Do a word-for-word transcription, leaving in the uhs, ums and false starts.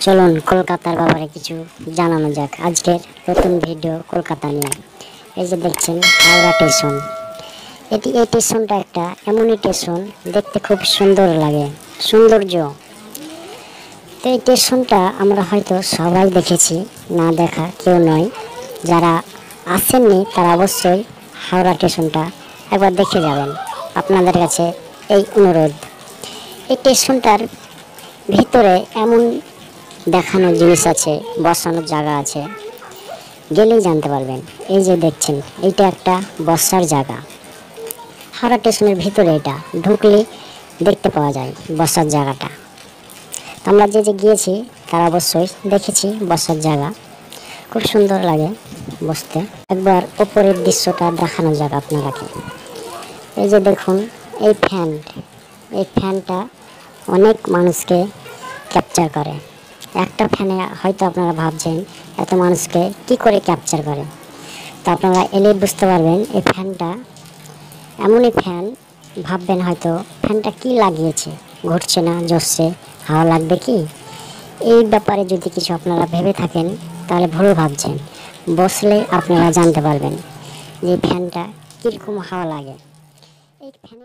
চলুন কলকাতার ব্যাপারে কিছু জানানো যাক। আজকের নতুন ভিডিও কলকাতা নিয়ে। এই যে দেখছেন হাওড়া স্টেশন। এটি এই স্টেশনটা একটা এমনই স্টেশন, দেখতে খুব সুন্দর লাগে, সৌন্দর্য। তো এই স্টেশনটা আমরা হয়তো সবাই দেখেছি, না দেখা কেউ নয়। যারা আসেননি তারা অবশ্যই হাওড়া স্টেশনটা একবার দেখে যাবেন, আপনাদের কাছে এই অনুরোধ। এই স্টেশনটার ভিতরে এমন দেখানোর জিনিস আছে, বসানোর জায়গা আছে, গেলেই জানতে পারবেন। এই যে দেখছেন, এইটা একটা বসার জায়গা। হাওড়া স্টেশনের ভিতরে এটা ঢুকলে দেখতে পাওয়া যায় বসার জায়গাটা। আমরা যে যে গিয়েছি তারা অবশ্যই দেখেছি বসার জায়গা, খুব সুন্দর লাগে বসতে। একবার ওপরের দৃশ্যটা দেখানো যাক আপনারাকে। এই যে দেখুন, এই ফ্যান এই ফ্যানটা অনেক মানুষকে ক্যাপচার করে। একটা ফ্যানে হয়তো আপনারা ভাবছেন এত মানুষকে কি করে ক্যাপচার করে, তো আপনারা এলে বুঝতে পারবেন। এই ফ্যানটা এমনই ফ্যান, ভাববেন হয়তো ফ্যানটা কি লাগিয়েছে, ঘুরছে না, জ্বলছে, হাওয়া লাগবে কি। এই ব্যাপারে যদি কিছু আপনারা ভেবে থাকেন তাহলে ভুল ভাবছেন। বসলে আপনারা জানতে পারবেন যে ফ্যানটা কীরকম হাওয়া লাগে। এই ফ্যান